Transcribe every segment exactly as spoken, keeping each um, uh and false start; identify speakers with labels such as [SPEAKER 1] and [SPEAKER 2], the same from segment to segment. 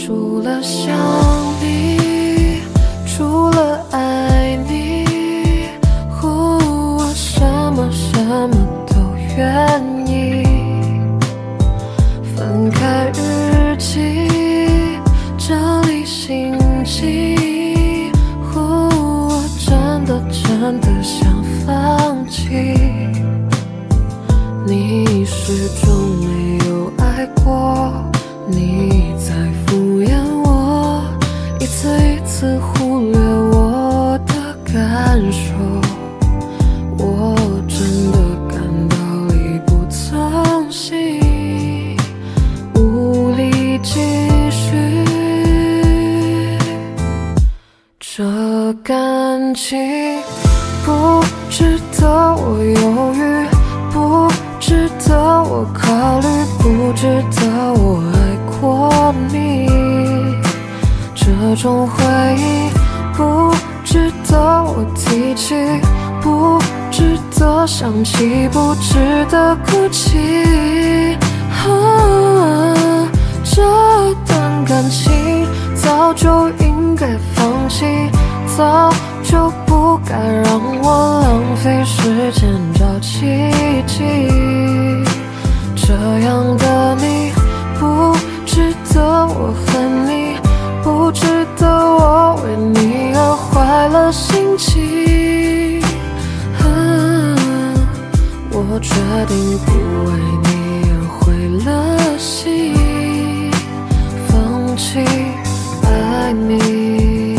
[SPEAKER 1] 除了想你，除了爱你，呼，我什么什么都愿意。翻开日记，整理心迹，呼，我真的真的想放弃。你始终没有爱过，你在敷衍我，一次一次忽略我的感受，我真的感到力不从心，无力继续。这感情不值得我犹豫，不值得我考虑，不值得我爱过你。这种回忆不值得我提起，不值得想起，不值得哭泣。啊，这段感情早就应该放弃，早就不该让我浪费时间找奇迹。这样的你不值得我恨你，不值得我为你而坏了心情。啊，我决定不为你而灰了心，放弃爱你。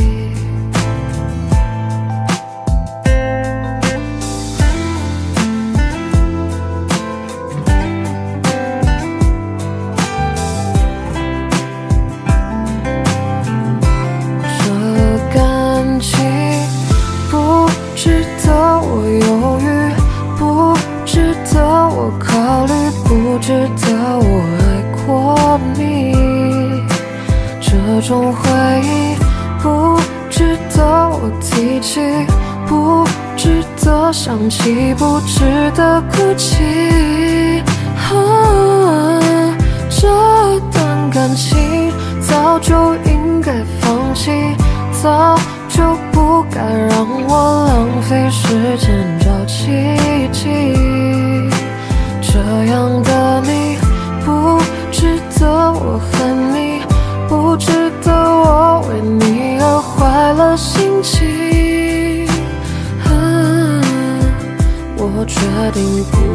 [SPEAKER 1] 不值得我爱过你，这种回忆不值得我提起，不值得想起，不值得哭泣。啊，这段感情早就应该放弃，早就不该让我浪费时间找奇迹。这样的你不值得我恨你，不值得我为你而坏了心情。啊，我决定不